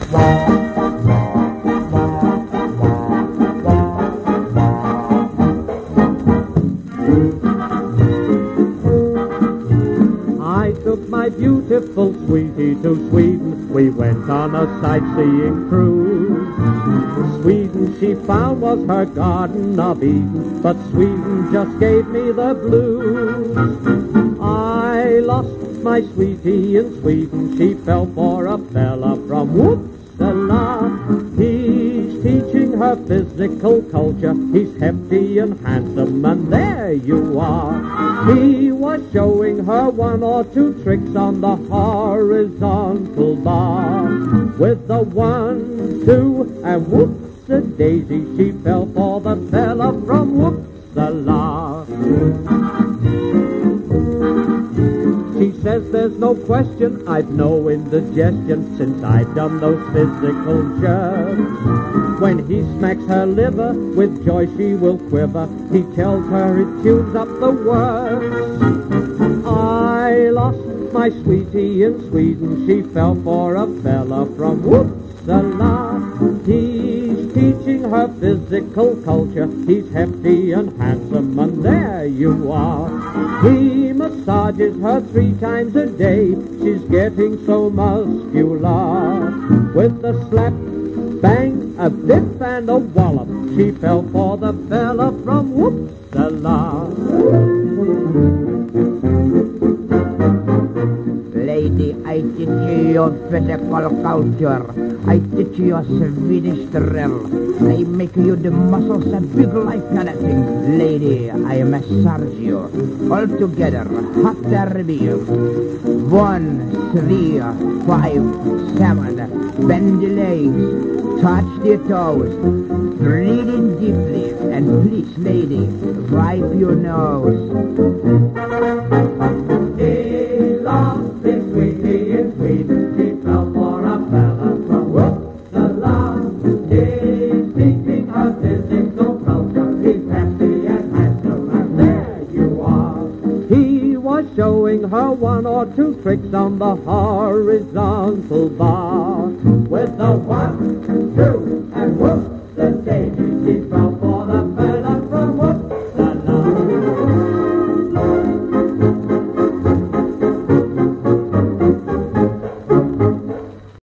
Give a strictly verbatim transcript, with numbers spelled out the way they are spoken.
Beautiful sweetie to Sweden, we went on a sightseeing cruise. Sweden she found was her garden of Eden, but Sweden just gave me the blues. I lost my sweetie in Sweden, she fell for a fella from Oopsala. He's teaching her physical culture, he's hefty and handsome, and there you are. He was showing her one or two tricks on the horizontal bar. With the one, two, and whoops-a-daisy, she fell for the fella from Oopsala. She says there's no question, I've no indigestion since I've done those physical jerks. When he smacks her liver, with joy she will quiver. He tells her it tunes up the works. I lost my sweetie in Sweden, she fell for a fella from Oopsala. He's teaching her physical culture, he's hefty and handsome, and there you are. He massages her three times a day, she's getting so muscular. With a slap, bang, a biff and a wallop, she fell for the fella from Oopsala. Lady, I teach you your physical culture. I teach you your Swedish drill. I make you the muscles a big like anything. Lady, I massage you. All together, after me. One, three, five, seven. Bend the legs. Touch the toes. Breathe in deeply. And please, lady, wipe your nose. He lost his sweetie in Sweden, she fell for a fella from Oopsala. He's teaching her physical culture, he's happy and handsome, and there you are. He was showing her one or two tricks on the horizontal bar. With the one, two, and whoop, the daisy she fell